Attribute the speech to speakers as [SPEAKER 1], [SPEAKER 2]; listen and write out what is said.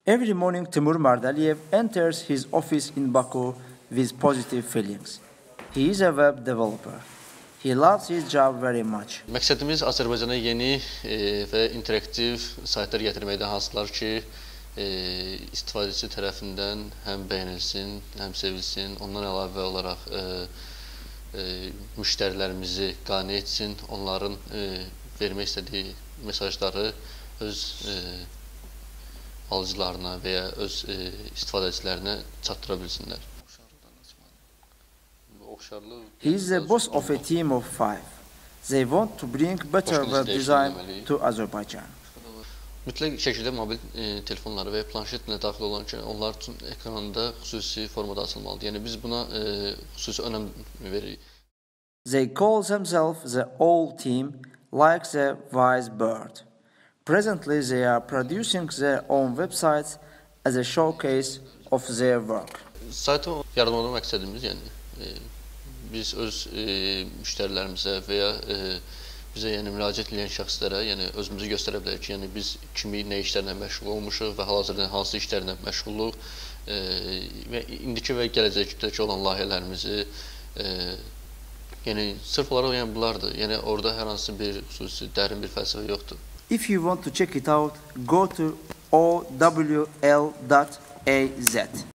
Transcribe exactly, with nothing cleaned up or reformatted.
[SPEAKER 1] Every morning, Timur Mardaliyev enters his office in Baku with positive feelings. He is a web developer. He loves his job very much.
[SPEAKER 2] Məqsədimiz Azərbaycana yeni e, və interaktiv saytlar gətirməkdə, hansılar ki, e, istifadəçi tərəfindən həm bəyənilsin, həm sevilsin. Ondan əlavə olaraq e, e, müştərilərimizi qane etsin, onların e, vermək istədiyi mesajları öz e, alıcılarına və ya öz e, istifadəçilərinə çatdıra bilsinlər.
[SPEAKER 1] He is the boss of a team of five. They want to bring better web design to Azerbaijan.
[SPEAKER 2] Mütləq şəkildə mobil e, telefonları və planşetlə daxil olan ki, onlar üçün ekranda xüsusi formada açılmalıdır. Yəni biz buna e, xüsusi önəm veririk.
[SPEAKER 1] They call themselves the All Team, like the wise bird. Presently, they are producing their own websites as a showcase of their work.
[SPEAKER 2] Saytı yaratmaq məqsədimiz, yəni e, biz öz e, müştərilərimizə və ya e, bizə yəni müraciət edən şəxslərə, yəni özümüzü göstərə bilərik ki, yəni biz kimi, nə işlərlə məşğul olmuşuq və hal-hazırda hansı işlərlə məşğulluq e, və indiki və gələcəkdəki olan layihələrimizi e, yəni sırf olaraq yəni bunlardır. Yəni orada hər hansı bir xüsusi dərin bir fəlsəfə yoxdur.
[SPEAKER 1] If you want to check it out, go to O W L dot A Z.